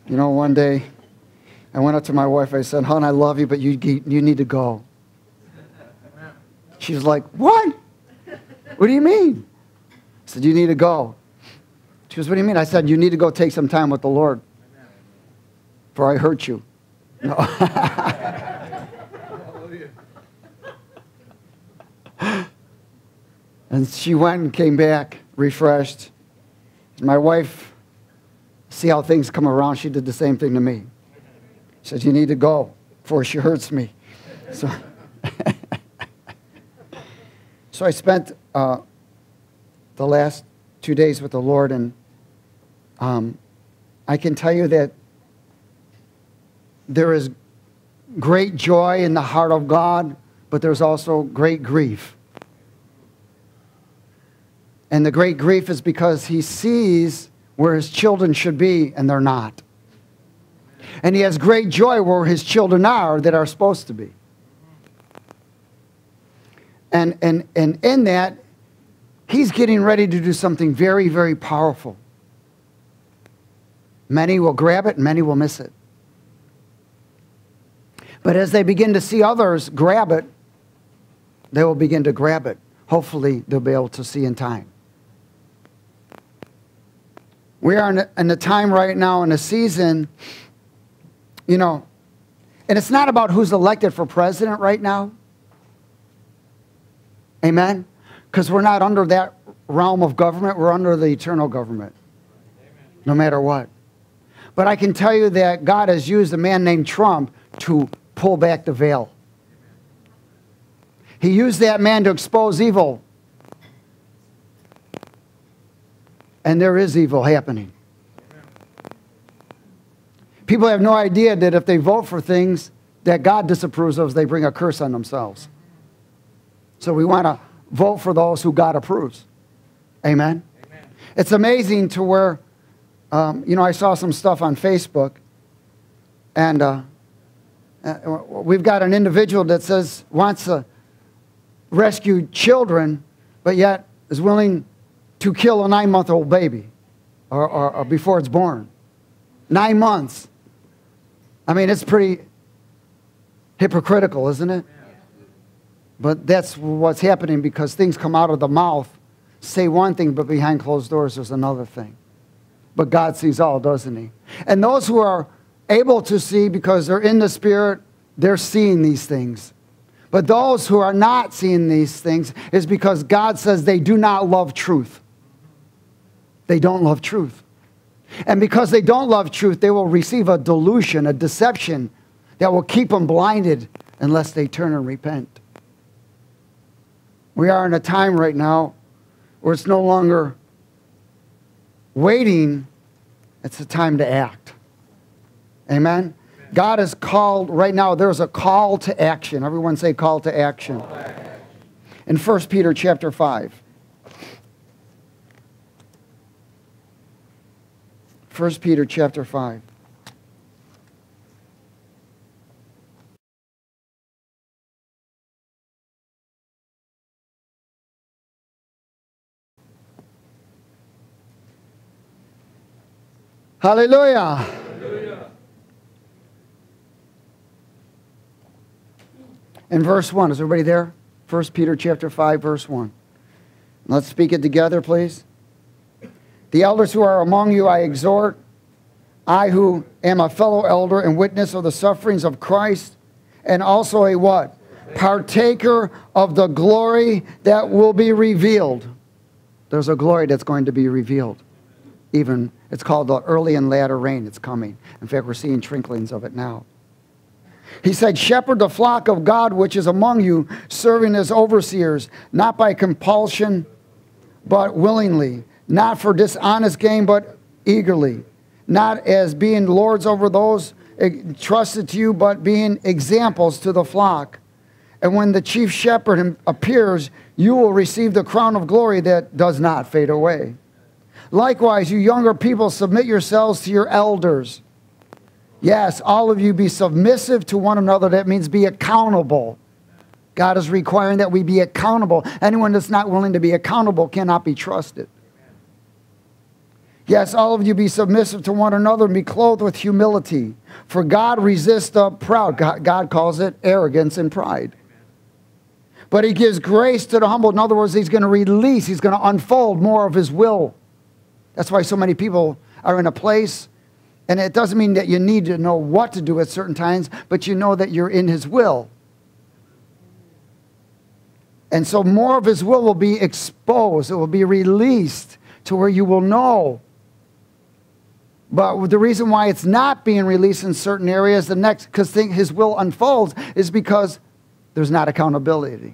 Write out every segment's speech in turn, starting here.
You know, one day I went up to my wife. I said, hon, I love you, but you need to go. She's like, what? What do you mean? I said, you need to go. She goes, what do you mean? I said, you need to go take some time with the Lord, for I hurt you. No. And she went and came back refreshed. My wife, see how things come around, she did the same thing to me. She said, you need to go before she hurts me. So, so I spent the last 2 days with the Lord, and I can tell you that there is great joy in the heart of God, but there's also great grief. And the great grief is because he sees where his children should be and they're not. And he has great joy where his children are that are supposed to be. And in that, he's getting ready to do something very, very powerful. Many will grab it and many will miss it. But as they begin to see others grab it, they will begin to grab it. Hopefully, they'll be able to see in time. We are in a time right now, in a season, you know, and it's not about who's elected for president right now. Amen? Because we're not under that realm of government. We're under the eternal government, no matter what. But I can tell you that God has used a man named Trump to pull back the veil. He used that man to expose evil. And there is evil happening. People have no idea that if they vote for things that God disapproves of, they bring a curse on themselves. So we want to vote for those who God approves. Amen? Amen. It's amazing to where, you know, I saw some stuff on Facebook, and we've got an individual that says wants to rescue children, but yet is willing to kill a 9-month-old baby or before it's born. 9 months. I mean, it's pretty hypocritical, isn't it? But that's what's happening, because things come out of the mouth, say one thing, but behind closed doors there's another thing. But God sees all, doesn't he? And those who are able to see because they're in the Spirit, they're seeing these things. But those who are not seeing these things is because God says they do not love truth. They don't love truth. And because they don't love truth, they will receive a delusion, a deception that will keep them blinded unless they turn and repent. We are in a time right now where it's no longer waiting, it's a time to act. Amen? God is called, right now, there's a call to action. Everyone say call to action. In 1 Peter chapter 5. 1 Peter chapter 5. Hallelujah. Hallelujah. In verse 1, is everybody there? 1 Peter chapter 5, verse 1. Let's speak it together, please. The elders who are among you I exhort, I who am a fellow elder and witness of the sufferings of Christ, and also a what? Partaker of the glory that will be revealed. There's a glory that's going to be revealed. Even, it's called the early and latter rain. It's coming. In fact, we're seeing twinklings of it now. He said, shepherd the flock of God which is among you, serving as overseers, not by compulsion, but willingly, not for dishonest gain, but eagerly, not as being lords over those trusted to you, but being examples to the flock. And when the chief shepherd appears, you will receive the crown of glory that does not fade away. Likewise, you younger people, submit yourselves to your elders. Yes, all of you be submissive to one another. That means be accountable. God is requiring that we be accountable. Anyone that's not willing to be accountable cannot be trusted. Yes, all of you be submissive to one another and be clothed with humility. For God resists the proud. God calls it arrogance and pride. But he gives grace to the humble. In other words, he's going to release, he's going to unfold more of his will. That's why so many people are in a place, and it doesn't mean that you need to know what to do at certain times, but you know that you're in his will. And so more of his will be exposed. It will be released to where you will know. But the reason why it's not being released in certain areas, because his will unfolds, is because there's not accountability.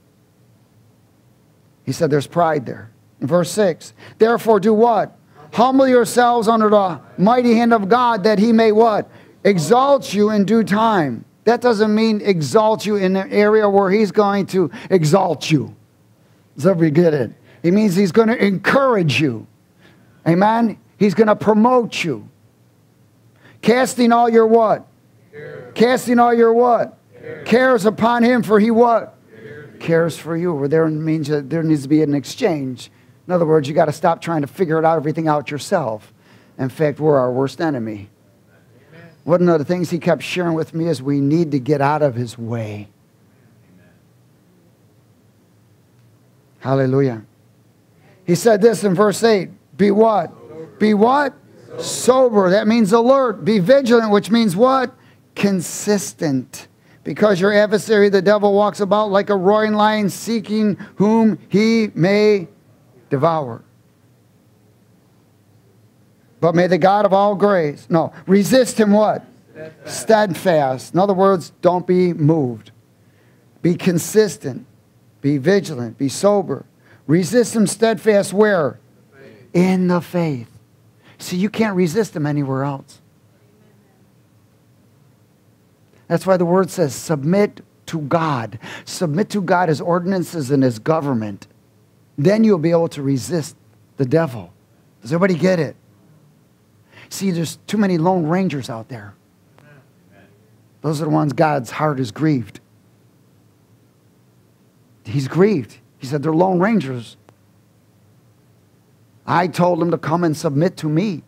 He said there's pride there. In verse 6, therefore do what? Humble yourselves under the mighty hand of God, that he may what? Exalt you in due time. That doesn't mean exalt you in an area where he's going to exalt you. Does everybody get it? It means he's going to encourage you. Amen? He's going to promote you. Casting all your what? Casting all your what? Cares upon him, for he what? Cares for you. Where there means that there needs to be an exchange. In other words, you got to stop trying to figure it out, everything out yourself. In fact, we're our worst enemy. One of the things he kept sharing with me is we need to get out of his way. Hallelujah. He said this in verse 8. Be what? Be what? Sober. That means alert. Be vigilant, which means what? Consistent. Because your adversary, the devil, walks about like a roaring lion, seeking whom he may devour. But may the God of all grace, resist him what? Steadfast. In other words, don't be moved. Be consistent. Be vigilant. Be sober. Resist him steadfast where? In the faith. See, you can't resist him anywhere else. That's why the word says submit to God. Submit to God, his ordinances and his government. Then you'll be able to resist the devil. Does everybody get it? See, there's too many lone rangers out there. Those are the ones God's heart is grieved. He's grieved. He said they're lone rangers. I told them to come and submit to me.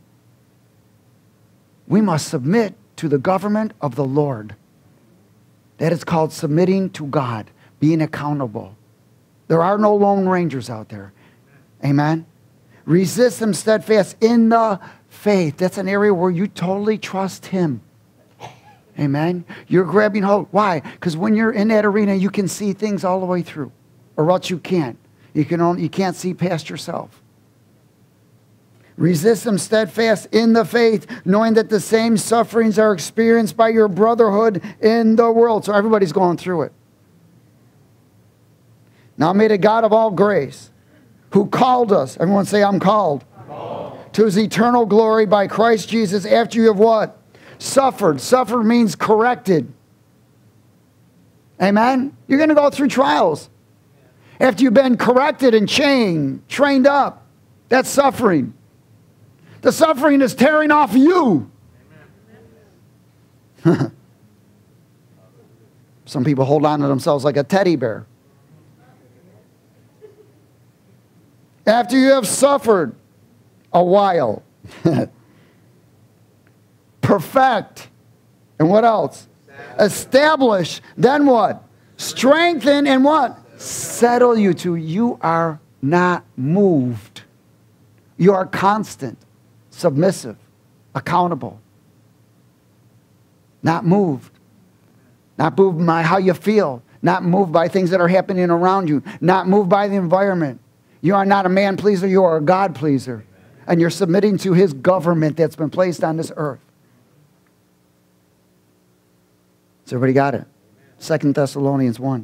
We must submit to the government of the Lord. That is called submitting to God, being accountable. There are no lone rangers out there. Amen? Resist them steadfast in the faith. That's an area where you totally trust him. Amen? You're grabbing hold. Why? Because when you're in that arena, you can see things all the way through. Or else you can't. You can't see past yourself. Resist them steadfast in the faith, knowing that the same sufferings are experienced by your brotherhood in the world. So everybody's going through it. Now may the God of all grace, who called us, everyone say, I'm called, to his eternal glory by Christ Jesus, after you have what? Suffered. Suffered means corrected. Amen? You're going to go through trials. After you've been corrected and trained up, that's suffering. The suffering is tearing off you. Some people hold on to themselves like a teddy bear. After you have suffered a while, perfect, and what else? Establish, then what? Strengthen, and what? Settle you to. You are not moved. You are constant, submissive, accountable. Not moved. Not moved by how you feel. Not moved by things that are happening around you. Not moved by the environment. You are not a man pleaser, you are a God pleaser. And you're submitting to his government that's been placed on this earth. So everybody got it? 2 Thessalonians 1.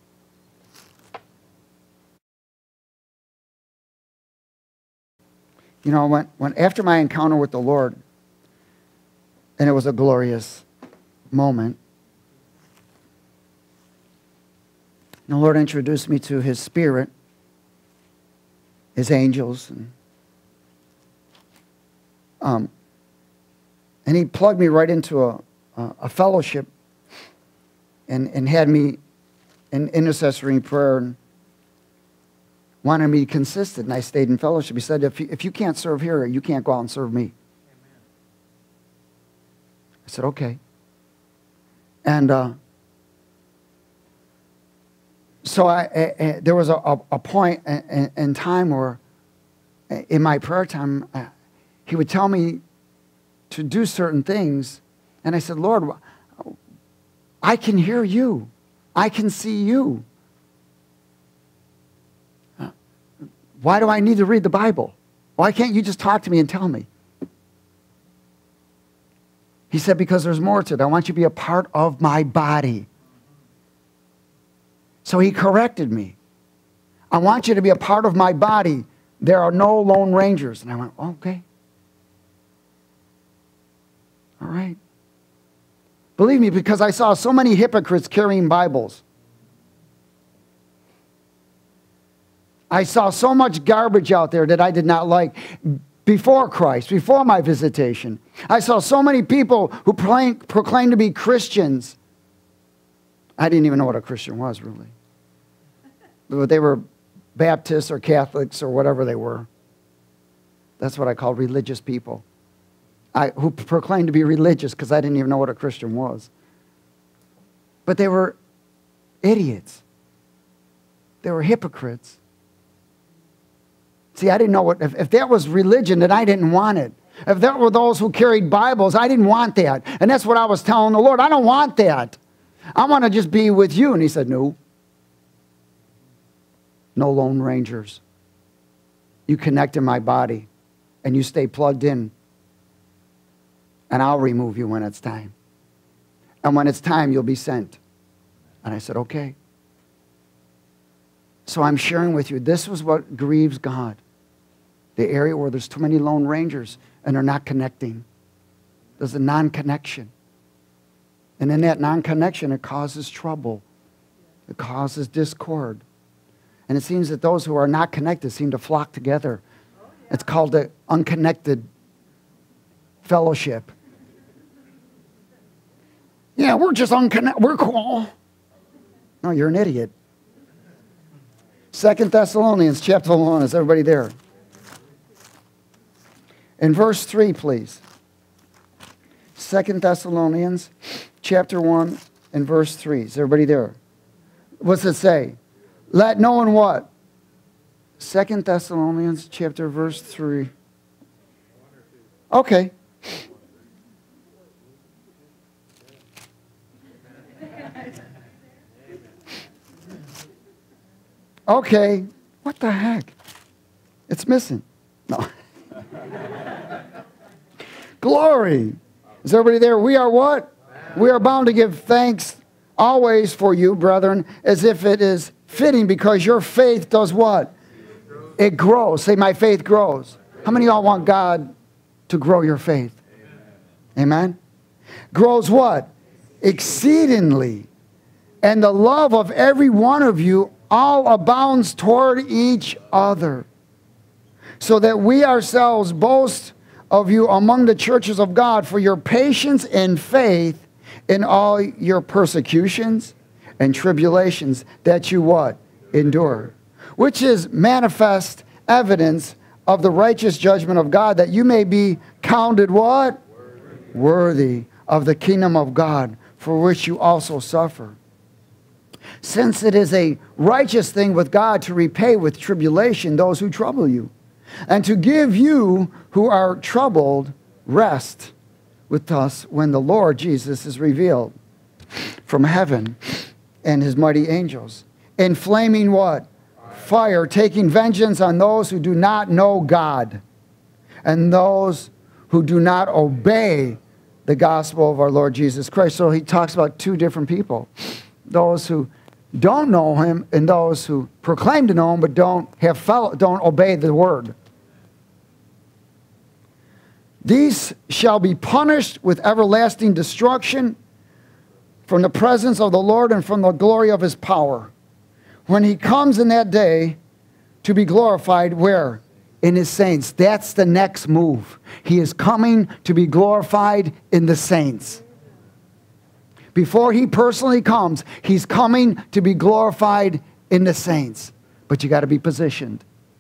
You know, when after my encounter with the Lord, and it was a glorious moment, the Lord introduced me to his spirit, his angels, and he plugged me right into a fellowship and had me in intercessory prayer. And wanted me consistent, and I stayed in fellowship. He said, if you can't serve here, you can't go out and serve me. I said, okay. And so there was a point in time where, in my prayer time, he would tell me to do certain things. And I said, Lord, I can hear you. I can see you. Why do I need to read the Bible? Why can't you just talk to me and tell me? He said, because there's more to it. I want you to be a part of my body. So he corrected me. I want you to be a part of my body. There are no lone rangers. And I went, okay. All right. Believe me, because I saw so many hypocrites carrying Bibles. I saw so much garbage out there that I did not like before Christ, before my visitation. I saw so many people who proclaimed to be Christians. I didn't even know what a Christian was, really. But they were Baptists or Catholics or whatever they were. That's what I call religious people. Who proclaimed to be religious because I didn't even know what a Christian was. But they were idiots. They were hypocrites. See, I didn't know what, if that was religion, then I didn't want it. If that were those who carried Bibles, I didn't want that. And that's what I was telling the Lord. I don't want that. I want to just be with you. And he said, no. No lone rangers. You connect in my body and you stay plugged in. And I'll remove you when it's time. And when it's time, you'll be sent. And I said, okay. So I'm sharing with you, this was what grieves God. The area where there's too many lone rangers and they're not connecting. There's a non-connection. And in that non-connection, it causes trouble. It causes discord. And it seems that those who are not connected seem to flock together. It's called the unconnected fellowship. Yeah, we're just unconnected. We're cool. No, you're an idiot. 2 Thessalonians chapter 1. Is everybody there? In verse 3, please. 2 Thessalonians chapter 1 and verse 3. Is everybody there? What's it say? Let no one what? 2 Thessalonians chapter verse 3. Okay. Okay. What the heck? It's missing. No. Glory. Is everybody there? We are what? We are bound to give thanks always for you, brethren, as if it is fitting, because your faith does what? It grows. Say, my faith grows. How many of y'all want God to grow your faith? Amen? Grows what? Exceedingly. And the love of every one of you all abounds toward each other, so that we ourselves boast of you among the churches of God for your patience and faith in all your persecutions and tribulations that you what? Endure. Which is manifest evidence of the righteous judgment of God, that you may be counted what? Worthy of the kingdom of God, for which you also suffer. Since it is a righteous thing with God to repay with tribulation those who trouble you, and to give you who are troubled rest with us when the Lord Jesus is revealed from heaven and his mighty angels, in flaming what? Fire, taking vengeance on those who do not know God and those who do not obey the gospel of our Lord Jesus Christ. So he talks about two different people. Those who don't know him and those who proclaim to know him but don't obey the word. These shall be punished with everlasting destruction from the presence of the Lord and from the glory of his power, when he comes in that day to be glorified. Where? In his saints. That's the next move. He is coming to be glorified in the saints. Before he personally comes, he's coming to be glorified in the saints. But you got to be positioned.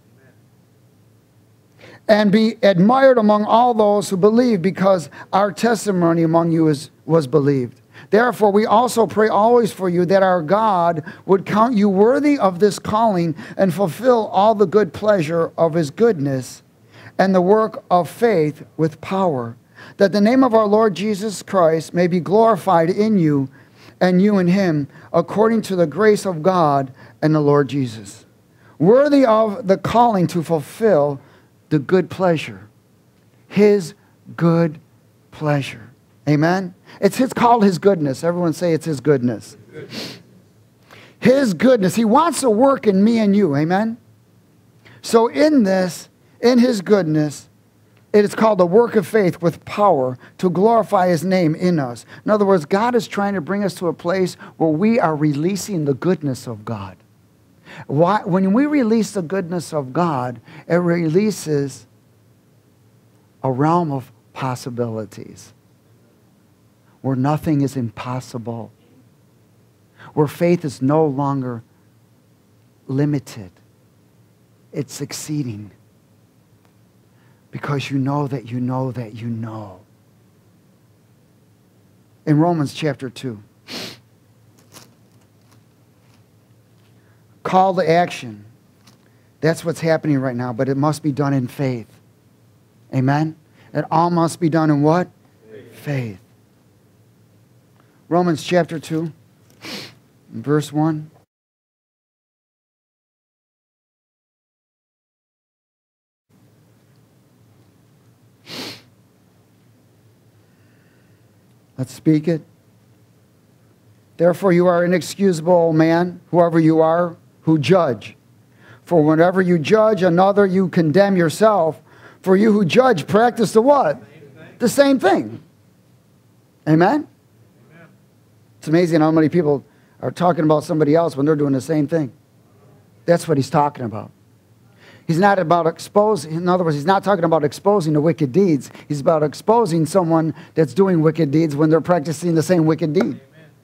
And be admired among all those who believe, because our testimony among you was believed. Therefore, we also pray always for you, that our God would count you worthy of this calling and fulfill all the good pleasure of his goodness and the work of faith with power, that the name of our Lord Jesus Christ may be glorified in you and you in him, according to the grace of God and the Lord Jesus, worthy of the calling to fulfill the good pleasure, his good pleasure. Amen? It's called his goodness. Everyone say it's his goodness. His goodness. He wants to work in me and you. Amen? So in this, in his goodness, it is called the work of faith with power to glorify his name in us. In other words, God is trying to bring us to a place where we are releasing the goodness of God. When we release the goodness of God, it releases a realm of possibilities where nothing is impossible, where faith is no longer limited. It's succeeding because you know that you know that you know. In Romans chapter 2, call to action. That's what's happening right now, but it must be done in faith. Amen? It all must be done in what? Faith. Romans chapter 2, verse 1. Let's speak it. Therefore you are inexcusable, man, whoever you are, who judge. For whenever you judge another, you condemn yourself. For you who judge practice the what? The same thing. Amen? It's amazing how many people are talking about somebody else when they're doing the same thing. That's what he's talking about. He's not about exposing, in other words, he's not talking about exposing the wicked deeds. He's about exposing someone that's doing wicked deeds when they're practicing the same wicked deed.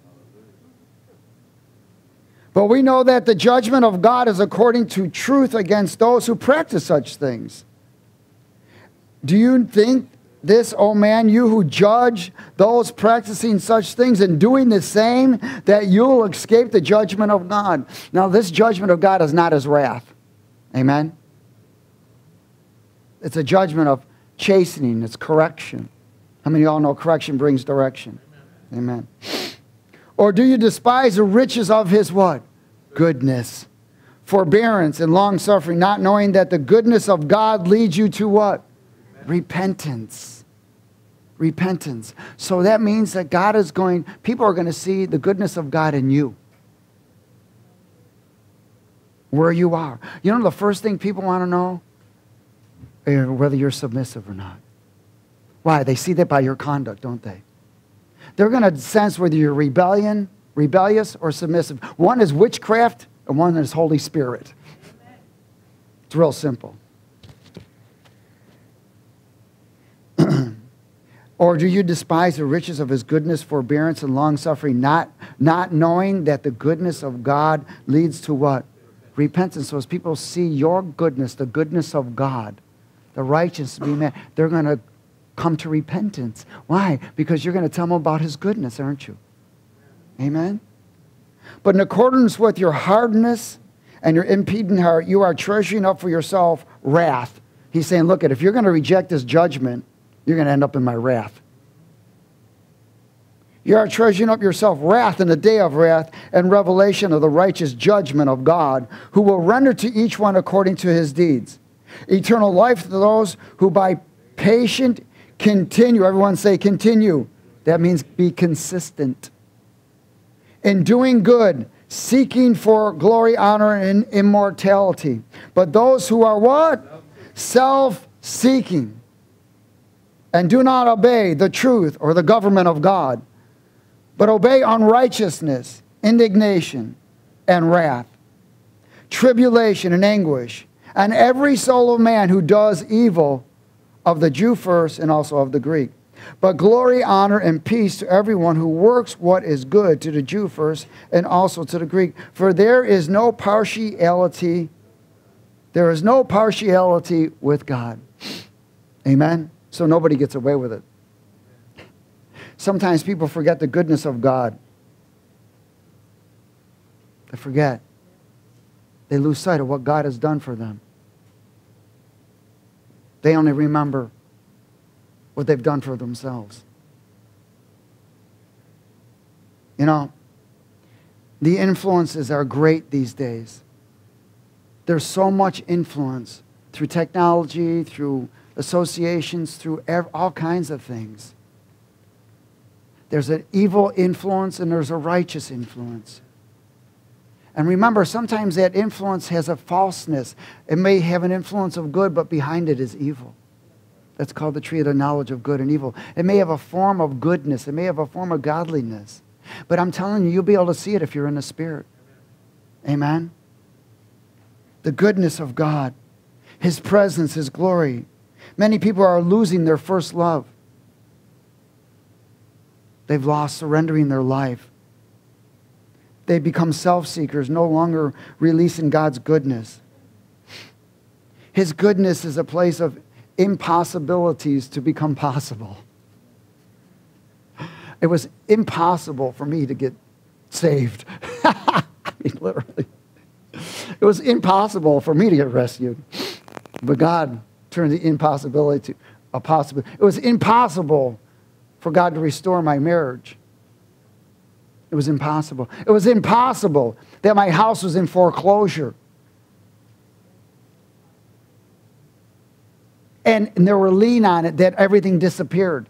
But we know that the judgment of God is according to truth against those who practice such things. Do you think this, O man, you who judge those practicing such things and doing the same, that you'll escape the judgment of God? Now, this judgment of God is not his wrath. Amen? It's a judgment of chastening. It's correction. How many of y'all know correction brings direction? Amen. Or do you despise the riches of his what? Goodness, forbearance, and long-suffering, not knowing that the goodness of God leads you to what? Repentance. Repentance. So that means that people are going to see the goodness of God in you. Where you are. You know the first thing people want to know? Whether you're submissive or not. Why? They see that by your conduct, don't they? They're going to sense whether you're rebellious or submissive. One is witchcraft and one is Holy Spirit. It's real simple. Or do you despise the riches of his goodness, forbearance, and long-suffering, not knowing that the goodness of God leads to what? Repentance. So as people see your goodness, the goodness of God, the righteousness of man, they're going to come to repentance. Why? Because you're going to tell them about his goodness, aren't you? Amen? But in accordance with your hardness and your impeding heart, you are treasuring up for yourself wrath. He's saying, look, if you're going to reject this judgment, you're going to end up in my wrath. You are treasuring up yourself wrath in the day of wrath and revelation of the righteous judgment of God, who will render to each one according to his deeds. Eternal life to those who by patient continue. Everyone say continue. That means be consistent. In doing good, seeking for glory, honor, and immortality. But those who are what? Self-seeking. And do not obey the truth or the government of God, but obey unrighteousness, indignation, and wrath, tribulation and anguish, and every soul of man who does evil, of the Jew first and also of the Greek. But glory, honor, and peace to everyone who works what is good, to the Jew first and also to the Greek. For there is no partiality There is no partiality with God. Amen? So nobody gets away with it. Sometimes people forget the goodness of God. They forget. They lose sight of what God has done for them. They only remember what they've done for themselves. You know, the influences are great these days. There's so much influence through technology, through associations, through all kinds of things. There's an evil influence and there's a righteous influence. And remember, sometimes that influence has a falseness. It may have an influence of good, but behind it is evil. That's called the tree of the knowledge of good and evil. It may have a form of goodness. It may have a form of godliness. But I'm telling you, you'll be able to see it if you're in the Spirit. Amen? The goodness of God, His presence, His glory. Many people are losing their first love. They've lost surrendering their life. They become self-seekers, no longer releasing God's goodness. His goodness is a place of impossibilities to become possible. It was impossible for me to get saved. I mean, literally. It was impossible for me to get rescued. But God turned the impossibility to a possibility. It was impossible for God to restore my marriage. It was impossible. It was impossible that my house was in foreclosure. And there were lien on it that everything disappeared.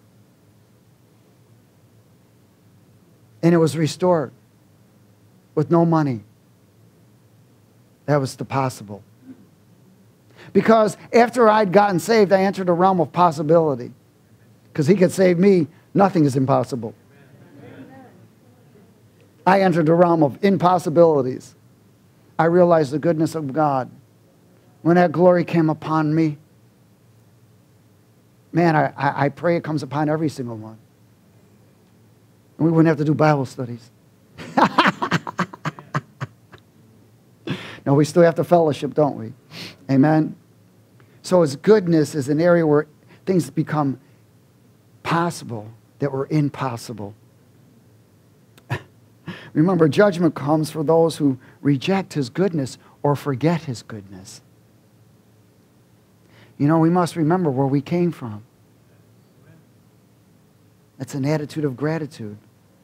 And it was restored with no money. That was the possible. Because after I'd gotten saved, I entered a realm of possibility. Because He could save me, nothing is impossible. I entered a realm of impossibilities. I realized the goodness of God. When that glory came upon me, man, I pray it comes upon every single one. And we wouldn't have to do Bible studies. No, we still have to fellowship, don't we? Amen? So His goodness is an area where things become possible that were impossible. Remember, judgment comes for those who reject His goodness or forget His goodness. You know, we must remember where we came from. It's an attitude of gratitude.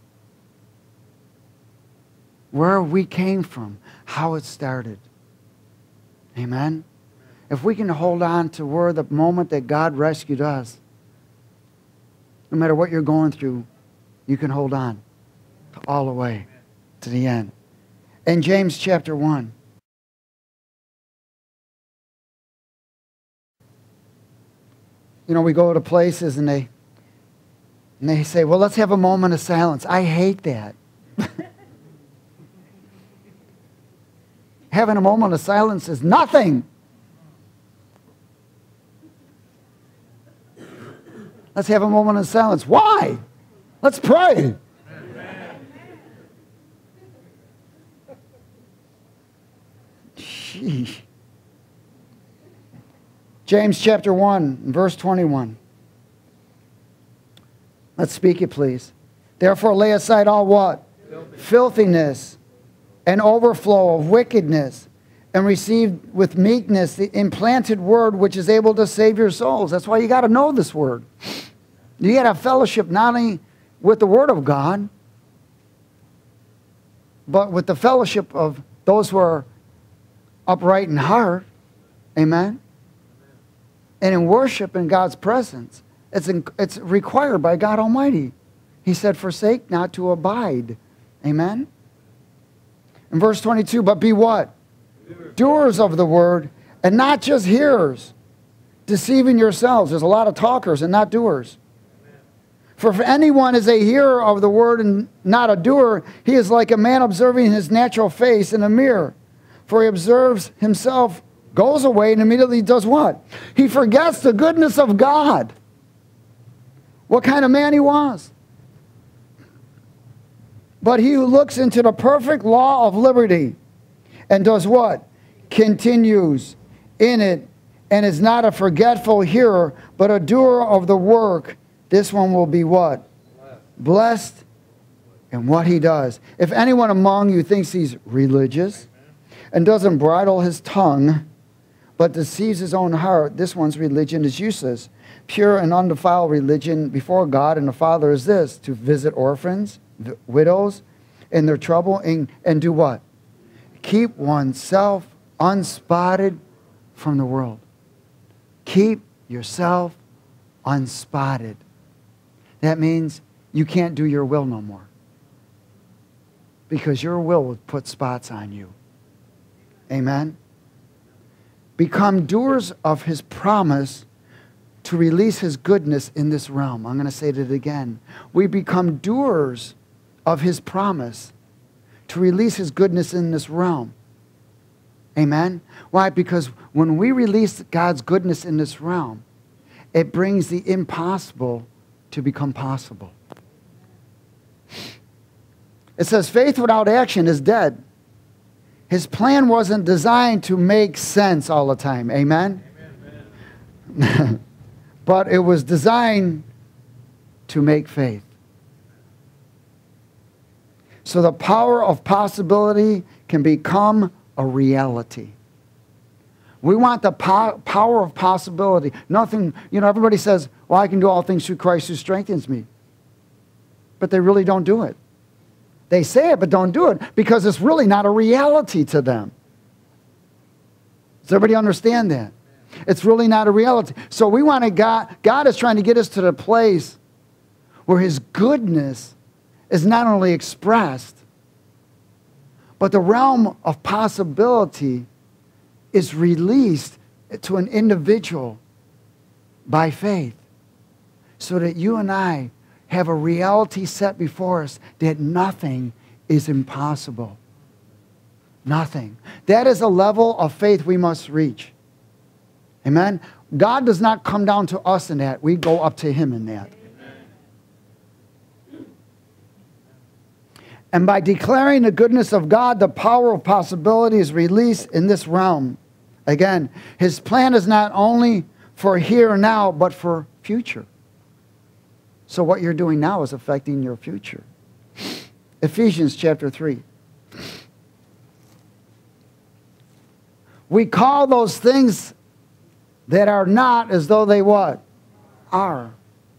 Where we came from, how it started. Amen? If we can hold on to where the moment that God rescued us, no matter what you're going through, you can hold on all the way to the end. In James chapter 1. You know, we go to places and they say, well, let's have a moment of silence. I hate that. Having a moment of silence is nothing. Let's have a moment of silence. Why? Let's pray. Sheesh. James chapter 1, verse 21. Let's speak it, please. Therefore lay aside all what? Filthiness and overflow of wickedness, and receive with meekness the implanted word which is able to save your souls. That's why you got to know this word. You got to have fellowship not only with the word of God, but with the fellowship of those who are upright in heart. Amen? And in worship in God's presence. It's required by God Almighty. He said, forsake not to abide. Amen? In verse 22, but be what? Doers of the word, and not just hearers, deceiving yourselves. There's a lot of talkers and not doers. For if anyone is a hearer of the word and not a doer, he is like a man observing his natural face in a mirror. For he observes himself, goes away, and immediately does what? He forgets the goodness of God. What kind of man he was. But he who looks into the perfect law of liberty and does what? Continues in it and is not a forgetful hearer, but a doer of the work, this one will be what? Blessed in what he does. If anyone among you thinks he's religious and doesn't bridle his tongue, but deceives his own heart, this one's religion is useless. Pure and undefiled religion before God and the Father is this, to visit orphans, widows in their trouble, and do what? Keep oneself unspotted from the world. Keep yourself unspotted. That means you can't do your will no more, because your will will put spots on you. Amen? Become doers of his promise to release his goodness in this realm. I'm going to say that again. We become doers of his promise to release his goodness in this realm. Amen? Why? Because when we release God's goodness in this realm, it brings the impossible to become possible. It says faith without action is dead. His plan wasn't designed to make sense all the time. Amen? Amen. But it was designed to make faith. So the power of possibility can become a reality. We want the power of possibility. Nothing, everybody says, well, I can do all things through Christ who strengthens me. But they really don't do it. They say it, but don't do it, because it's really not a reality to them. Does everybody understand that? It's really not a reality. So we want to, God is trying to get us to the place where his goodness is not only expressed, but the realm of possibility is released to an individual by faith, so that you and I have a reality set before us that nothing is impossible. Nothing. That is a level of faith we must reach. Amen? God does not come down to us in that. We go up to him in that. And by declaring the goodness of God, the power of possibility is released in this realm. Again, his plan is not only for here and now, but for future. So what you're doing now is affecting your future. Ephesians chapter 3. We call those things that are not as though they what? Are.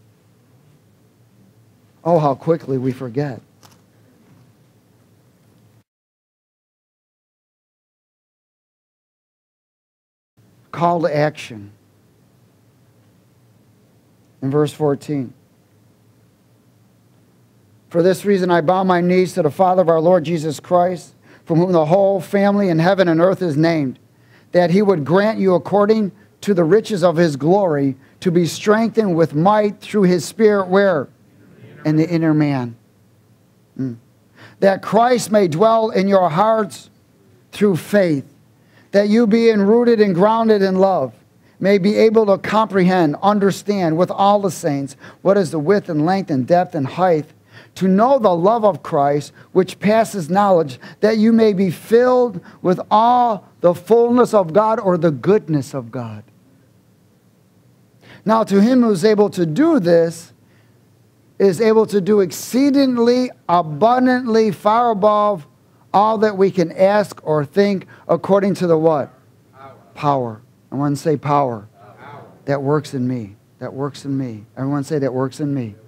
Oh, how quickly we forget. Call to action. In verse 14. For this reason I bow my knees to the Father of our Lord Jesus Christ, from whom the whole family in heaven and earth is named, that he would grant you according to the riches of his glory to be strengthened with might through his Spirit, where? In the inner man. That Christ may dwell in your hearts through faith, that you being rooted and grounded in love may be able to comprehend, understand with all the saints what is the width and length and depth and height, to know the love of Christ, which passes knowledge, that you may be filled with all the fullness of God, or the goodness of God. Now to him who is able to do this, is able to do exceedingly abundantly far above all that we can ask or think, according to the what? Power. Everyone say power. Power. That works in me. That works in me. Everyone say that works in me.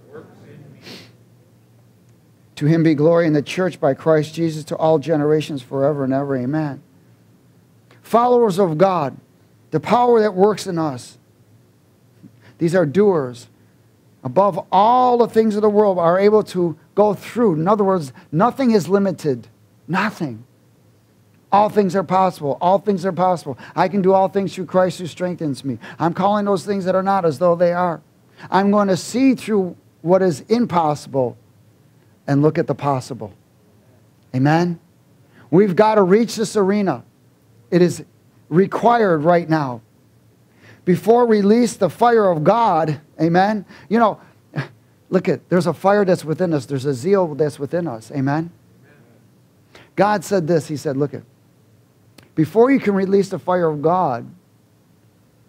To him be glory in the church by Christ Jesus to all generations forever and ever. Amen. Followers of God, the power that works in us. These are doers. Above all the things of the world are able to go through. In other words, nothing is limited. Nothing. All things are possible. All things are possible. I can do all things through Christ who strengthens me. I'm calling those things that are not as though they are. I'm going to see through what is impossible and look at the possible. Amen? We've got to reach this arena. It is required right now. Before we release the fire of God, amen? Look there's a fire that's within us. There's a zeal that's within us. Amen? God said this. He said, before you can release the fire of God,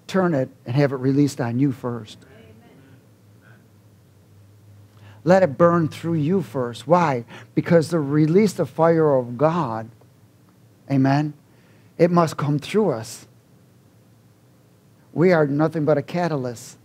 turn it and have it released on you first. Let it burn through you first. Why? Because to release the fire of God, amen, it must come through us. We are nothing but a catalyst.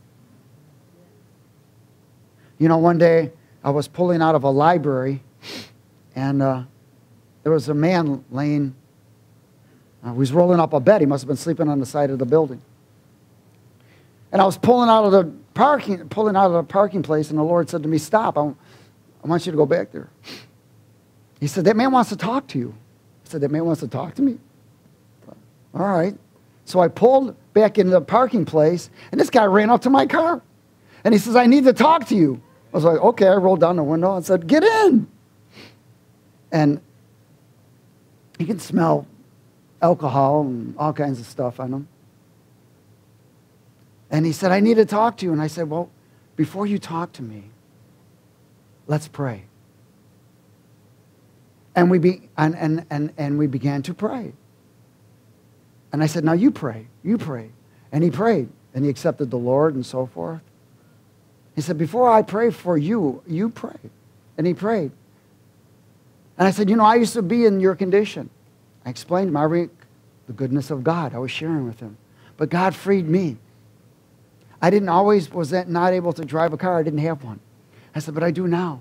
You know, one day I was pulling out of a library, and there was a man laying, he was rolling up a bed. He must have been sleeping on the side of the building. And I was pulling out of the parking place, and the Lord said to me, "Stop, I want you to go back there." He said, "That man wants to talk to you." I said, "That man wants to talk to me?" All right. So I pulled back into the parking place, and this guy ran up to my car. And he says, "I need to talk to you." I was like, okay. I rolled down the window and said, "Get in." And you can smell alcohol and all kinds of stuff on him. And he said, "I need to talk to you." And I said, "Well, before you talk to me, let's pray." And we began to pray. And I said, "Now you pray, you pray." And he prayed, and he accepted the Lord and so forth. He said, "Before I pray for you, you pray." And he prayed. And I said, "You know, I used to be in your condition." I explained to him the goodness of God. I was sharing with him. But God freed me. I didn't always, was not able to drive a car. I didn't have one. I said, "But I do now."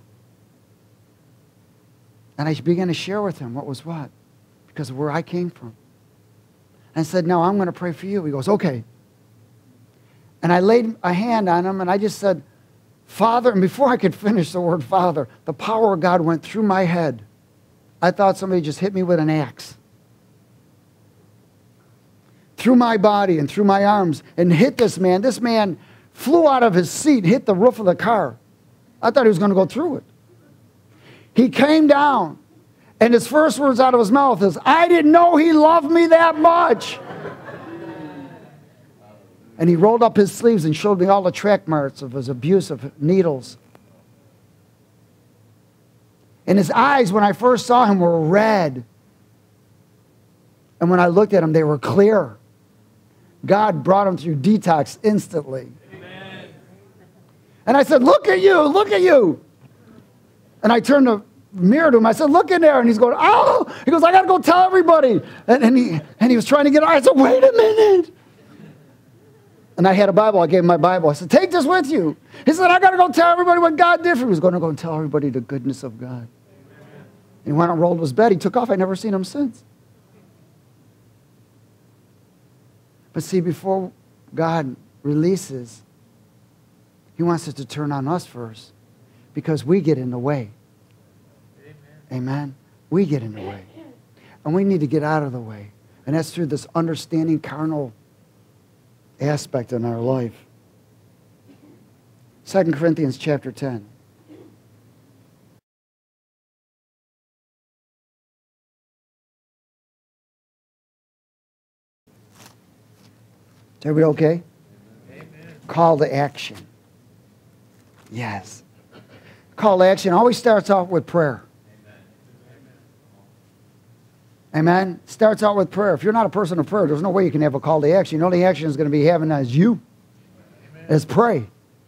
And I began to share with him what was what, because of where I came from. And I said, "No, I'm going to pray for you." He goes, "Okay." And I laid a hand on him, and I just said, "Father," and before I could finish the word Father, the power of God went through my head. I thought somebody just hit me with an axe. Through my body and through my arms, and hit this man. This man flew out of his seat, hit the roof of the car. I thought he was going to go through it. He came down, and his first words out of his mouth is, "I didn't know he loved me that much." And he rolled up his sleeves and showed me all the track marks of his abuse of needles. And his eyes, when I first saw him, were red. And when I looked at him, they were clear. God brought him through detox instantly. Amen. And I said, "Look at you, look at you." And I turned the mirror to him. I said, "Look in there." And he's going, "Oh." He goes, "I got to go tell everybody." And he was trying to get out. I said, "Wait a minute." And I had a Bible. I gave him my Bible. I said, "Take this with you." He said, "I got to go tell everybody what God did for me." He was going to go and tell everybody the goodness of God. Amen. And he went and rolled his bed. He took off. I've never seen him since. But see, before God releases, he wants us to turn on us first, because we get in the way. Amen. Amen. We get in the way. And we need to get out of the way. And that's through this understanding carnal aspect in our life. 2 Corinthians chapter 10. Is everybody okay? Amen. Call to action. Yes. Call to action always starts off with prayer. Amen. Starts out with prayer. If you're not a person of prayer, there's no way you can have a call to action. The only action is going to be having as you. Amen. Is pray.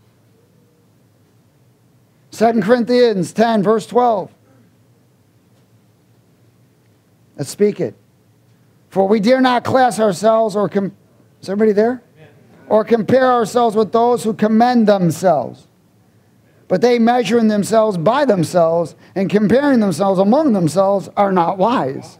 2 Corinthians 10, verse 12. Let's speak it. "For we dare not class ourselves or is everybody there? Amen. Or compare ourselves with those who commend themselves. But they measuring themselves by themselves and comparing themselves among themselves are not wise.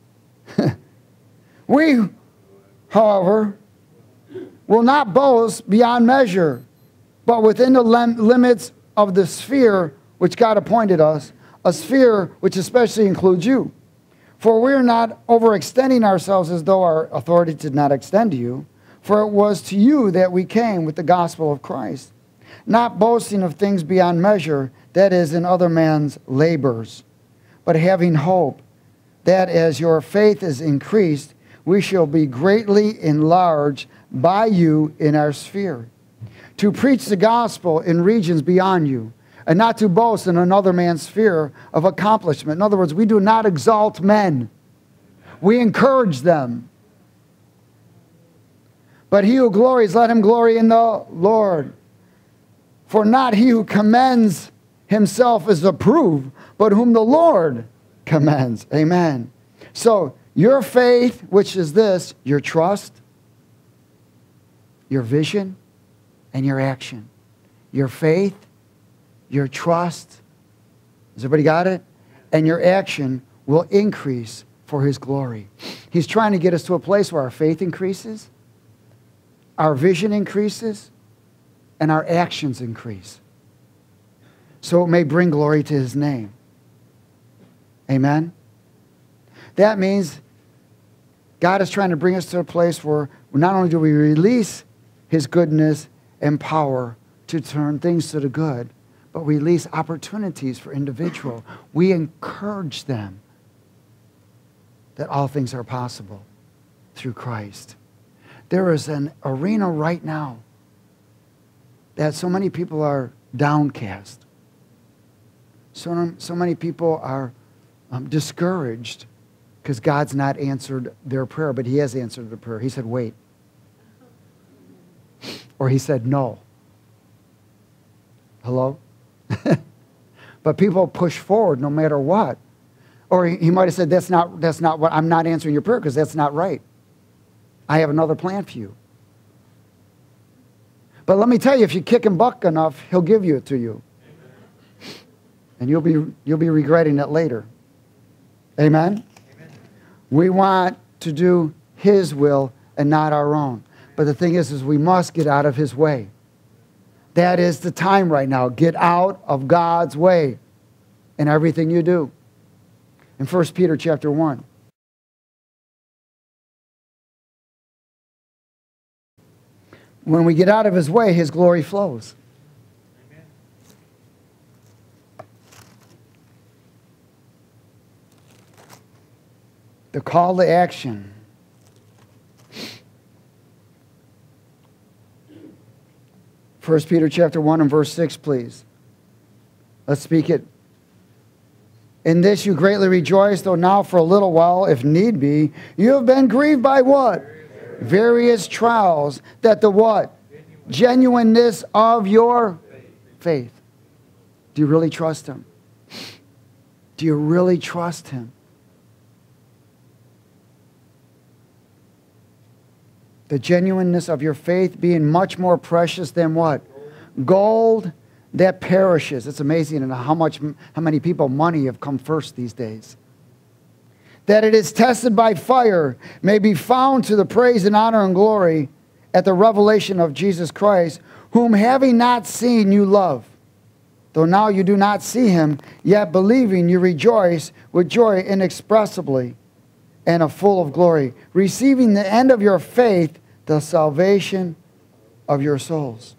We, however, will not boast beyond measure, but within the limits of the sphere which God appointed us, a sphere which especially includes you. For we are not overextending ourselves as though our authority did not extend to you, for it was to you that we came with the gospel of Christ, not boasting of things beyond measure, that is, in other man's labors, but having hope that as your faith is increased, we shall be greatly enlarged by you in our sphere, to preach the gospel in regions beyond you, and not to boast in another man's sphere of accomplishment. In other words, we do not exalt men. We encourage them. But he who glories, let him glory in the Lord. For not he who commends himself is approved, but whom the Lord commends. Amen. So your faith, which is this, your trust, your vision, and your action. Your faith, your trust, has everybody got it? And your action will increase for his glory. He's trying to get us to a place where our faith increases, our vision increases, and our actions increase. So it may bring glory to his name. Amen? That means God is trying to bring us to a place where not only do we release his goodness and power to turn things to the good, but we release opportunities for individual. We encourage them that all things are possible through Christ. There is an arena right now that so many people are downcast. So many people are discouraged because God's not answered their prayer, but he has answered the prayer. He said, wait. Or he said, no. Hello? But people push forward no matter what. Or he might have said, that's not what, I'm not answering your prayer because that's not right. I have another plan for you. But let me tell you, if you kick him buck enough, he'll give it to you. And you'll be regretting it later. Amen? Amen? We want to do his will and not our own. But the thing is we must get out of his way. That is the time right now. Get out of God's way in everything you do. In 1 Peter chapter 1. When we get out of his way, his glory flows. Amen. The call to action. First Peter chapter 1 and verse 6, please. Let's speak it. In this you greatly rejoice, though now for a little while, if need be, you have been grieved by what? Various trials, that the what? Genuineness of your faith. Do you really trust him? Do you really trust him? The genuineness of your faith being much more precious than what? Gold that perishes. It's amazing how many people money have come first these days. That it is tested by fire, may be found to the praise and honor and glory at the revelation of Jesus Christ, whom having not seen you love. Though now you do not see him, yet believing you rejoice with joy inexpressibly and full of glory, receiving the end of your faith, the salvation of your souls.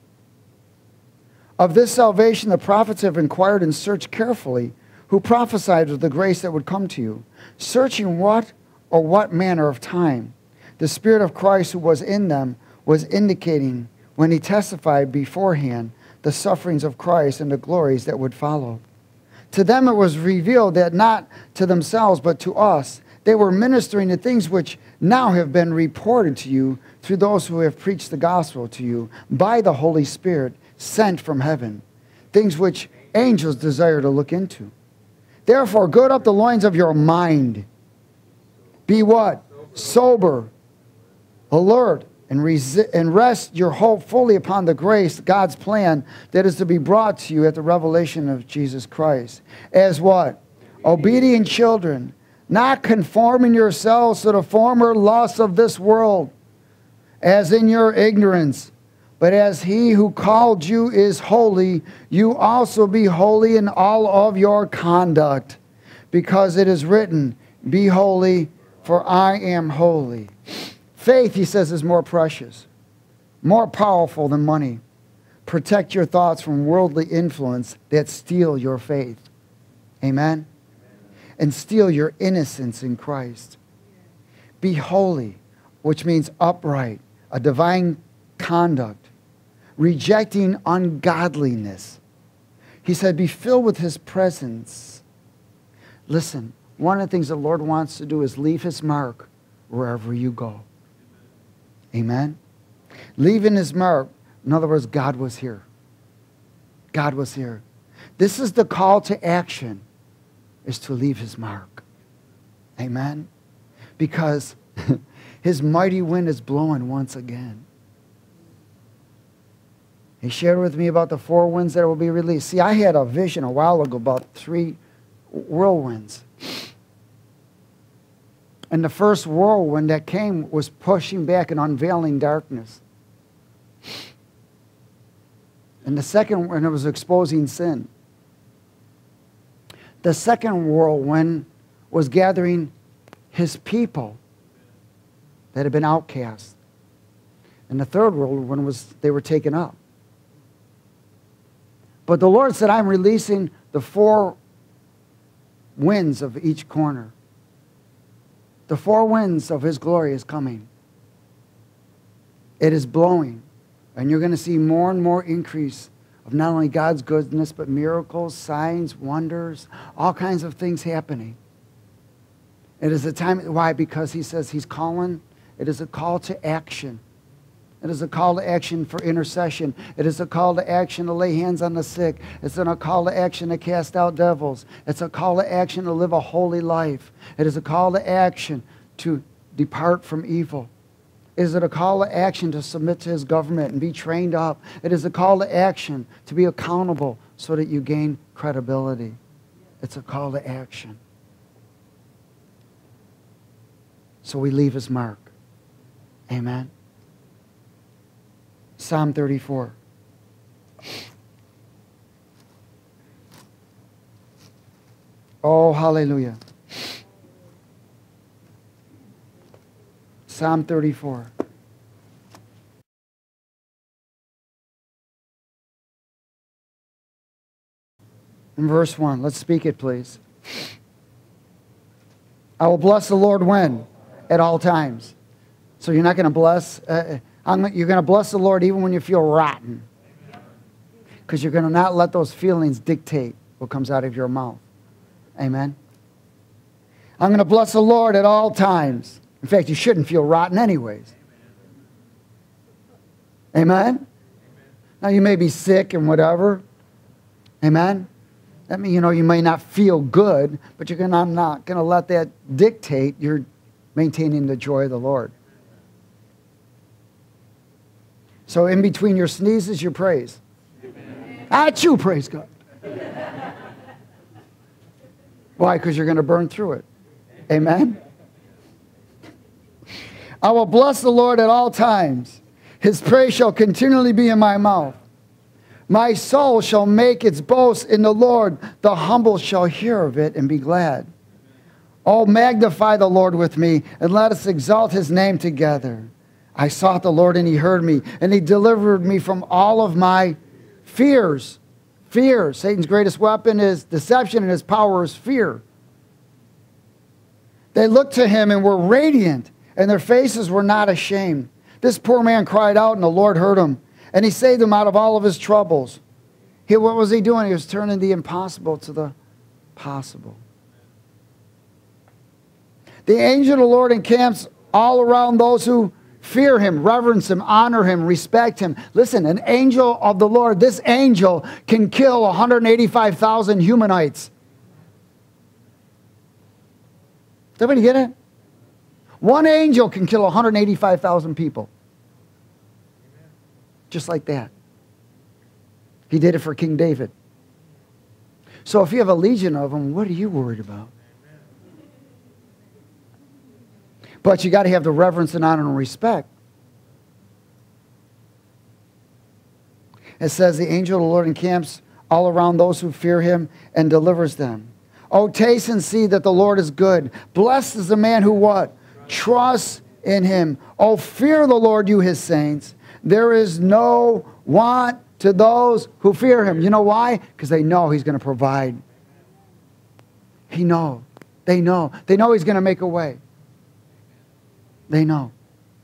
Of this salvation the prophets have inquired and searched carefully, who prophesied of the grace that would come to you, searching what or what manner of time the Spirit of Christ who was in them was indicating when he testified beforehand the sufferings of Christ and the glories that would follow. To them it was revealed that not to themselves but to us they were ministering the things which now have been reported to you through those who have preached the gospel to you by the Holy Spirit sent from heaven, things which angels desire to look into. Therefore, gird up the loins of your mind. Be what? Sober, alert, and rest your hope fully upon the grace, God's plan, that is to be brought to you at the revelation of Jesus Christ. As what? Obedient children, not conforming yourselves to the former lusts of this world, as in your ignorance. But as he who called you is holy, you also be holy in all of your conduct. Because it is written, be holy, for I am holy. Faith, he says, is more precious, more powerful than money. Protect your thoughts from worldly influence that steal your faith. Amen? And steal your innocence in Christ. Be holy, which means upright, a divine conduct. Rejecting ungodliness. He said, be filled with his presence. Listen, one of the things the Lord wants to do is leave his mark wherever you go. Amen? Leaving his mark. In other words, God was here. God was here. This is the call to action, is to leave his mark. Amen? Because his mighty wind is blowing once again. He shared with me about the 4 winds that will be released. See, I had a vision a while ago about 3 whirlwinds. And the first whirlwind that came was pushing back and unveiling darkness. And the second one, it was exposing sin. The second whirlwind was gathering his people that had been outcast. And the third whirlwind was they were taken up. But the Lord said, I'm releasing the 4 winds of each corner. The 4 winds of his glory is coming. It is blowing. And you're going to see more and more increase of not only God's goodness, but miracles, signs, wonders, all kinds of things happening. It is a time, why? Because he says he's calling. It is a call to action. It is a call to action for intercession. It is a call to action to lay hands on the sick. It's a call to action to cast out devils. It's a call to action to live a holy life. It is a call to action to depart from evil. Is it a call to action to submit to his government and be trained up? It is a call to action to be accountable so that you gain credibility. It's a call to action. So we leave his mark. Amen. Psalm 34. Oh, hallelujah. Psalm 34. In verse 1, let's speak it, please. I will bless the Lord when? At all times. So you're not going to bless, you're going to bless the Lord even when you feel rotten. Because you're going to not let those feelings dictate what comes out of your mouth. Amen? I'm going to bless the Lord at all times. In fact, you shouldn't feel rotten anyways. Amen? Now, you may be sick and whatever. Amen? That means, you may not feel good, but I'm not going to let that dictate you're maintaining the joy of the Lord. So in between your sneezes, your praise. Achoo, praise God. Why? Because you're going to burn through it. Amen? I will bless the Lord at all times. His praise shall continually be in my mouth. My soul shall make its boast in the Lord. The humble shall hear of it and be glad. Oh, magnify the Lord with me, and let us exalt his name together. I sought the Lord, and he heard me, and he delivered me from all of my fears. Fear. Satan's greatest weapon is deception, and his power is fear. They looked to him and were radiant, and their faces were not ashamed. This poor man cried out, and the Lord heard him, and he saved him out of all of his troubles. What was he doing? He was turning the impossible to the possible. The angel of the Lord encamps all around those who fear him, reverence him, honor him, respect him. Listen, an angel of the Lord, this angel can kill 185,000 humanites. Does everybody get it? One angel can kill 185,000 people. Just like that. He did it for King David. So if you have a legion of them, what are you worried about? But you got to have the reverence and honor and respect. It says the angel of the Lord encamps all around those who fear him and delivers them. Oh, taste and see that the Lord is good. Blessed is the man who what? Trusts in him. Oh, fear the Lord, you his saints. There is no want to those who fear him. You know why? Because they know he's going to provide. He knows. They know. They know he's going to make a way. They know.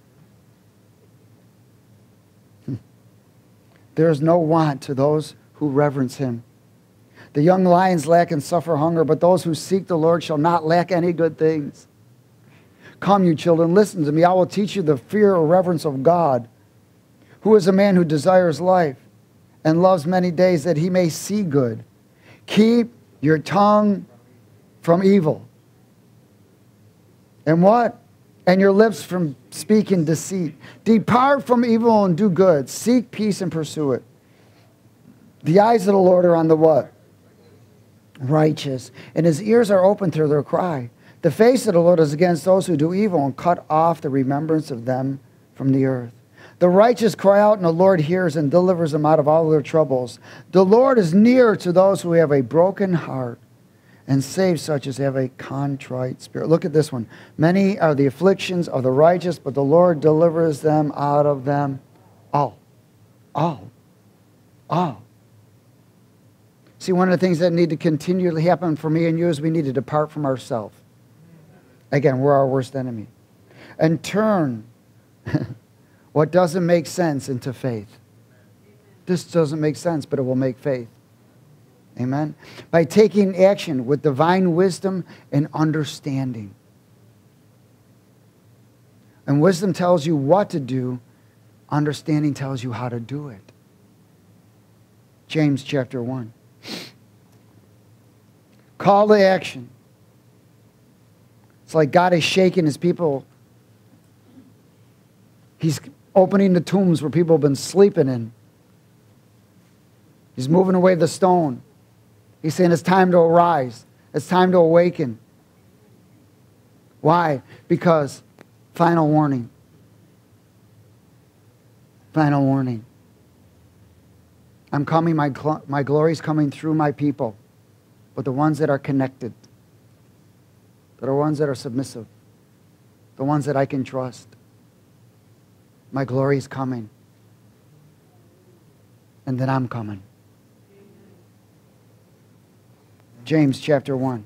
There is no want to those who reverence him. The young lions lack and suffer hunger, but those who seek the Lord shall not lack any good things. Come, you children, listen to me. I will teach you the fear or reverence of God. Who is a man who desires life and loves many days that he may see good? Keep your tongue from evil. And what? And your lips from speaking deceit. Depart from evil and do good. Seek peace and pursue it. The eyes of the Lord are on the what? Righteous. And his ears are open to their cry. The face of the Lord is against those who do evil and cut off the remembrance of them from the earth. The righteous cry out, and the Lord hears and delivers them out of all their troubles. The Lord is near to those who have a broken heart and saves such as have a contrite spirit. Look at this one. Many are the afflictions of the righteous, but the Lord delivers them out of them all. All. All. See, one of the things that need to continually happen for me and you is we need to depart from ourselves. Again, we're our worst enemy. And turn what doesn't make sense into faith. This doesn't make sense, but it will make faith. Amen? By taking action with divine wisdom and understanding. And wisdom tells you what to do. Understanding tells you how to do it. James chapter 1. Call to action. It's like God is shaking his people. He's opening the tombs where people have been sleeping in. He's moving away the stone. He's saying it's time to arise. It's time to awaken. Why? Because, final warning. Final warning. I'm coming, my glory is coming through my people. But the ones that are connected, the ones that are submissive, the ones that I can trust, my glory is coming. And then I'm coming. James chapter 1.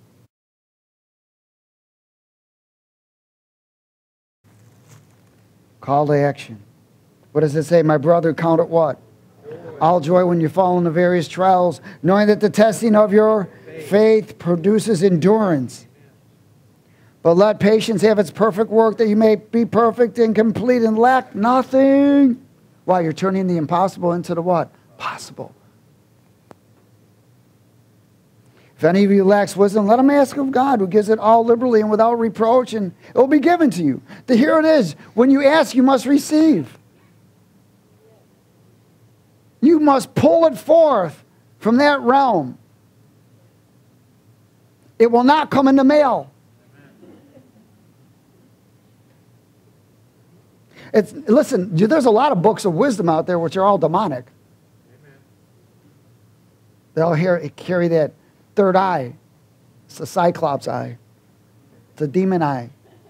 Call to action. What does it say? My brother, count it what? All joy when you fall into various trials, knowing that the testing of your faith produces endurance. But let patience have its perfect work, that you may be perfect and complete and lack nothing. Why? You're turning the impossible into the what? Possible. If any of you lacks wisdom, let him ask of God, who gives it all liberally and without reproach, and it will be given to you. Here it is. When you ask, you must receive. You must pull it forth from that realm. It will not come in the mail. Listen, there's a lot of books of wisdom out there which are all demonic. They'll carry that third eye. It's a cyclops eye. It's a demon eye.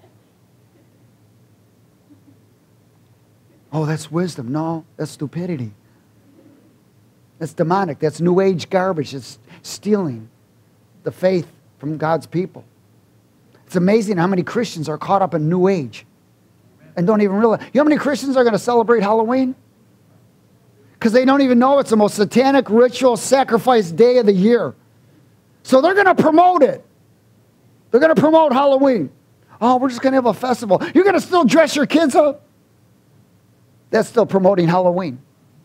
Oh, that's wisdom. No, that's stupidity. That's demonic. That's New Age garbage. It's stealing the faith from God's people. It's amazing how many Christians are caught up in New Age and don't even realize. You know how many Christians are going to celebrate Halloween? Because they don't even know it's the most satanic ritual sacrifice day of the year. So they're going to promote it. They're going to promote Halloween. Oh, we're just going to have a festival. You're going to still dress your kids up? That's still promoting Halloween.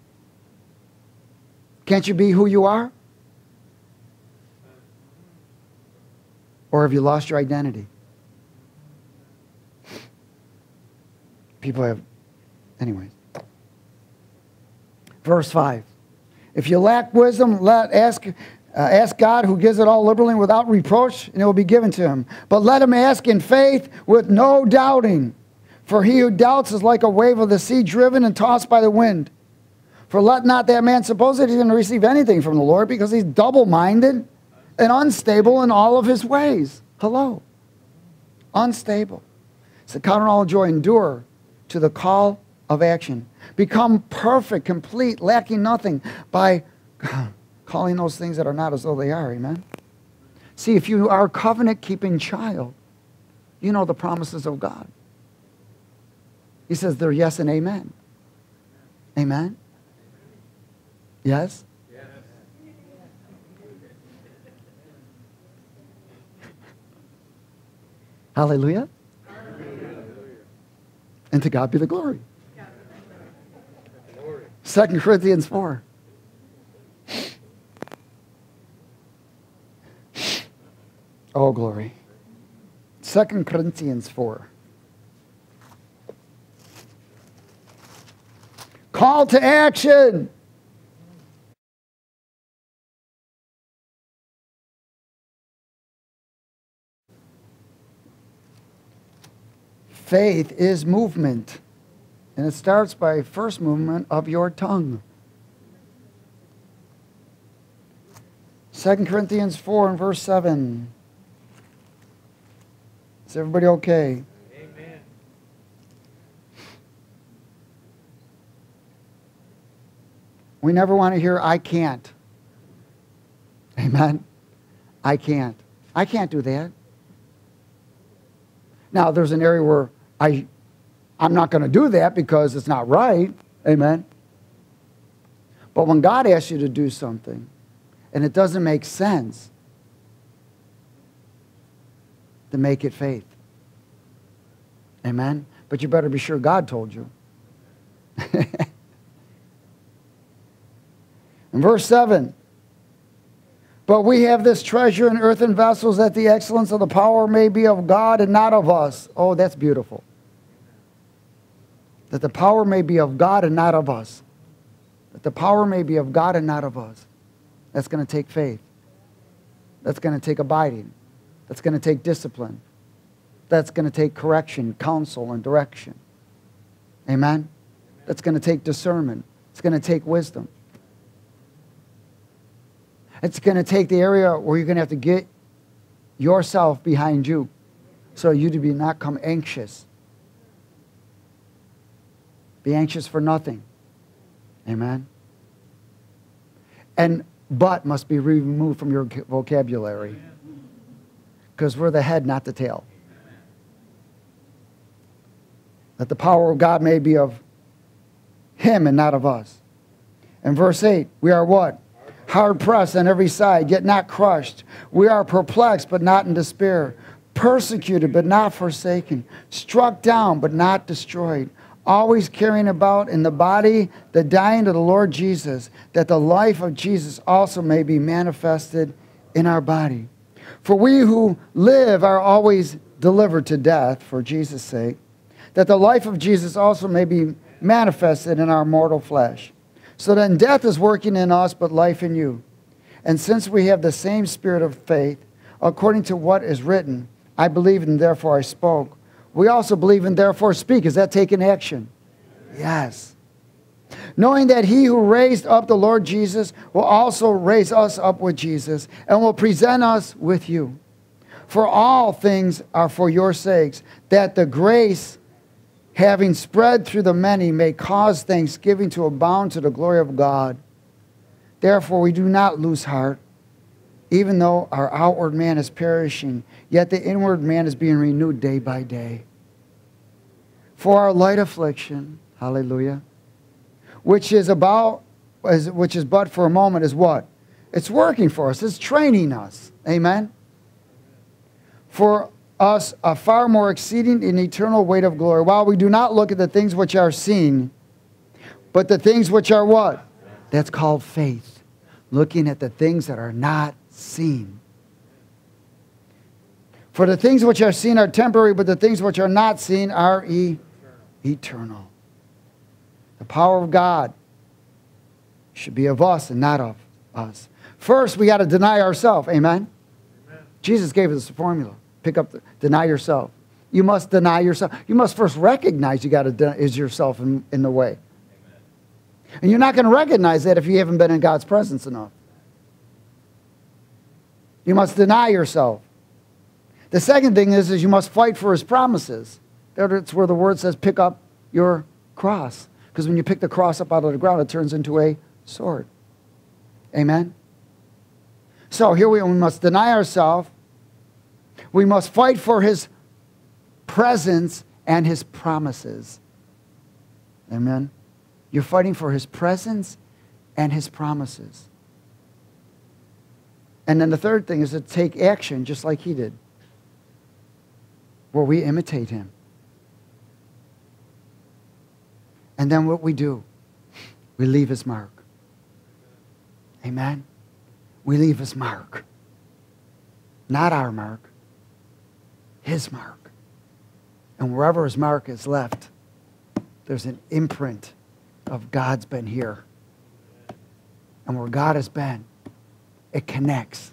Can't you be who you are? Or have you lost your identity? People have, anyways. Verse 5. If you lack wisdom, ask God, who gives it all liberally and without reproach, and it will be given to him. But let him ask in faith with no doubting. For he who doubts is like a wave of the sea driven and tossed by the wind. For let not that man suppose that he's going to receive anything from the Lord, because he's double-minded and unstable in all of his ways. Hello. Unstable. So count it all joy, endure to the call of action. Become perfect, complete, lacking nothing by calling those things that are not as though they are. Amen? See, if you are a covenant-keeping child, you know the promises of God. He says they're yes and amen. Amen? Yes? Yes. Hallelujah. And to God be the glory. 2 Corinthians 4. Oh, glory. 2 Corinthians 4. Call to action. Faith is movement. And it starts by first movement of your tongue. 2 Corinthians 4 and verse 7. Is everybody okay? Amen. We never want to hear, I can't. Amen? I can't. I can't do that. Now, there's an area where I'm not going to do that because it's not right. Amen? But when God asks you to do something and it doesn't make sense, to make it faith. Amen? But you better be sure God told you. In verse 7, but we have this treasure in earthen vessels that the excellence of the power may be of God and not of us. Oh, that's beautiful. That the power may be of God and not of us. That the power may be of God and not of us. That's going to take faith. That's going to take abiding. That's going to take discipline. That's going to take correction, counsel, and direction. Amen? That's going to take discernment. It's going to take wisdom. It's going to take the area where you're going to have to get yourself behind you so you to not come anxious. Be anxious for nothing. Amen? And but must be removed from your vocabulary. Because we're the head, not the tail. That the power of God may be of Him and not of us. In verse 8, we are what? Hard pressed on every side, yet not crushed. We are perplexed, but not in despair. Persecuted, but not forsaken. Struck down, but not destroyed. Always carrying about in the body the dying of the Lord Jesus, that the life of Jesus also may be manifested in our body. For we who live are always delivered to death for Jesus' sake, that the life of Jesus also may be manifested in our mortal flesh. So then death is working in us, but life in you. And since we have the same spirit of faith, according to what is written, I believed and therefore I spoke. We also believe and therefore speak. Is that taking action? Yes. Knowing that He who raised up the Lord Jesus will also raise us up with Jesus and will present us with you. For all things are for your sakes, that the grace having spread through the many may cause thanksgiving to abound to the glory of God. Therefore we do not lose heart, even though our outward man is perishing, yet the inward man is being renewed day by day. For our light affliction, hallelujah, which is but for a moment, is what? It's working for us. It's training us. Amen? For us a far more exceeding and eternal weight of glory, while we do not look at the things which are seen, but the things which are what? That's called faith. Looking at the things that are not seen. For the things which are seen are temporary, but the things which are not seen are eternal. The power of God should be of us and not of us. First, we got to deny ourselves. Amen? Amen? Jesus gave us the formula. Deny yourself. You must deny yourself. You must first recognize you got to deny yourself in the way. Amen. And you're not going to recognize that if you haven't been in God's presence enough. You must deny yourself. The second thing is you must fight for His promises. That's where the word says pick up your cross. Because when you pick the cross up out of the ground, it turns into a sword. Amen? So here we must deny ourselves. We must fight for His presence and His promises. Amen? You're fighting for His presence and His promises. And then the third thing is to take action just like He did, where we imitate Him. And then what we do We leave His mark. Amen? We leave His mark. Not our mark. His mark. And wherever His mark is left, there's an imprint of God's been here. And where God has been, it connects.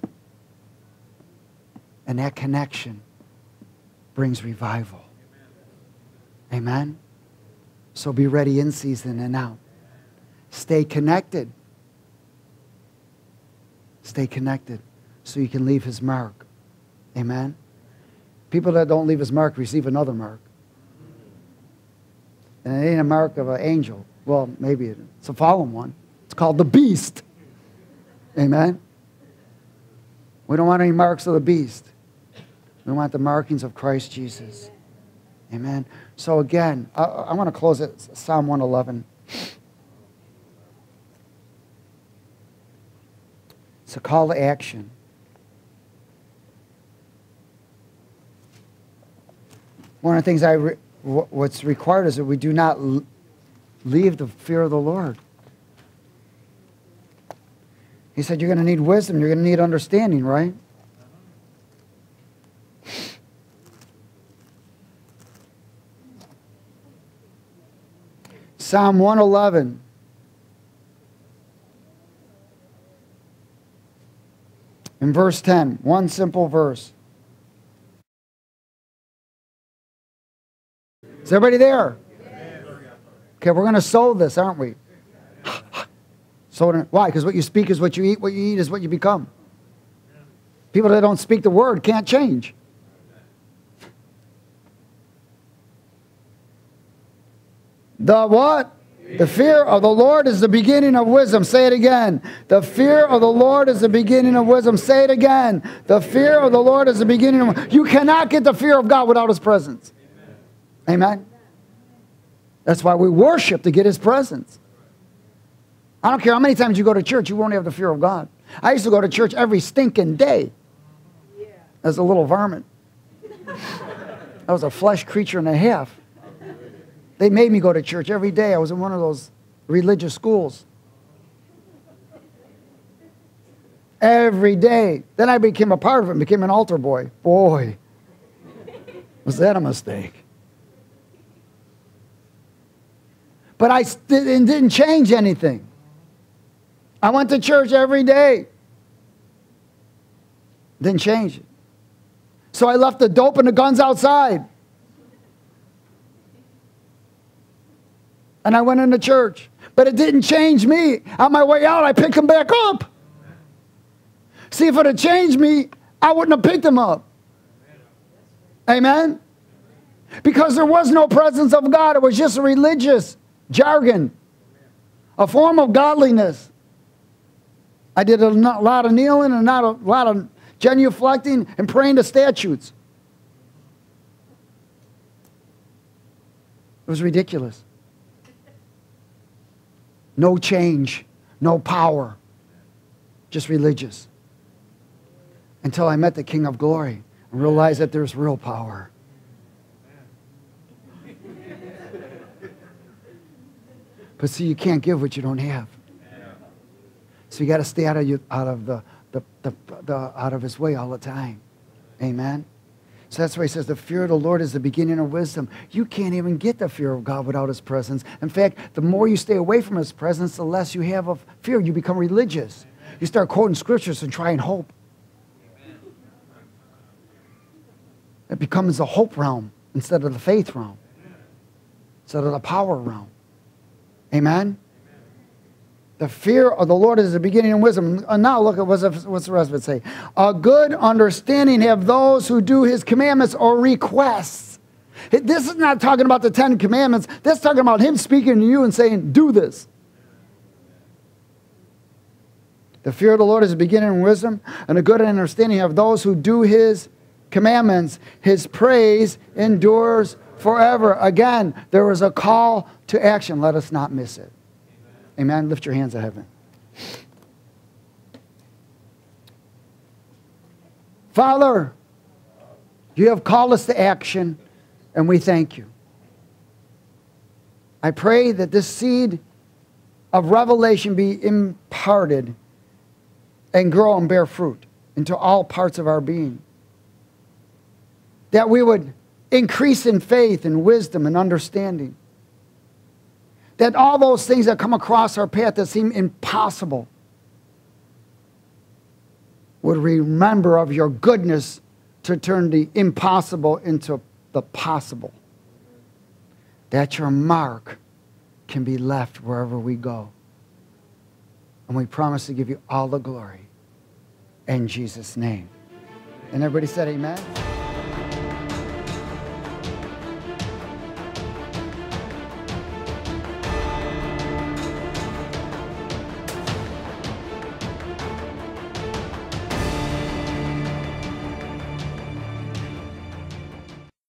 And that connection brings revival. Amen? So be ready in season and out. Stay connected. Stay connected so you can leave His mark. Amen? People that don't leave His mark receive another mark. And it ain't a mark of an angel. Well, maybe it's a fallen one. It's called the beast. Amen? We don't want any marks of the beast. We want the markings of Christ Jesus. Amen? So again, I want to close at Psalm 111. It's a call to action. One of the things what's required is that we do not leave the fear of the Lord. He said you're going to need wisdom, you're going to need understanding, right? Psalm 111. In verse 10, one simple verse. Is everybody there? Okay, we're going to sow this, aren't we? Why? Because what you speak is what you eat is what you become. People that don't speak the word can't change. The what? The fear of the Lord is the beginning of wisdom. Say it again. The fear of the Lord is the beginning of wisdom. Say it again. The fear of the Lord is the beginning of wisdom. You cannot get the fear of God without His presence. Amen. That's why we worship, to get His presence. I don't care how many times you go to church, you won't have the fear of God. I used to go to church every stinking day as a little varmint. I was a flesh creature and a half. They made me go to church every day. I was in one of those religious schools. Every day. Then I became a part of it and became an altar boy. Boy, was that a mistake. But it didn't change anything. I went to church every day. Didn't change it. So I left the dope and the guns outside. And I went into church. But it didn't change me. On my way out, I picked them back up. See, if it had changed me, I wouldn't have picked them up. Amen? Because there was no presence of God. It was just a religious jargon. A form of godliness. I did a lot of kneeling and not a lot of genuflecting and praying to statutes. It was ridiculous. No change, no power, just religious. Until I met the King of Glory and realized that there's real power. But see, you can't give what you don't have. So you got to stay out of His way all the time. Amen. So that's why He says the fear of the Lord is the beginning of wisdom. You can't even get the fear of God without His presence. In fact, the more you stay away from His presence, the less you have of fear. You become religious. You start quoting scriptures and try and hope. It becomes the hope realm instead of the faith realm. Instead of the power realm. Amen? The fear of the Lord is the beginning of wisdom. Now look at what's the rest of it say. A good understanding have those who do His commandments or requests. This is not talking about the 10 commandments. This is talking about Him speaking to you and saying, do this. The fear of the Lord is the beginning of wisdom, and a good understanding of those who do His commandments. His praise endures forever. Again, there was a call to action. Let us not miss it. Amen. Lift your hands to heaven. Father, you have called us to action, and we thank you. I pray that this seed of revelation be imparted and grow and bear fruit into all parts of our being. That we would increase in faith and wisdom and understanding. That all those things that come across our path that seem impossible would remember of your goodness to turn the impossible into the possible. That your mark can be left wherever we go. And we promise to give you all the glory in Jesus' name. And everybody said amen.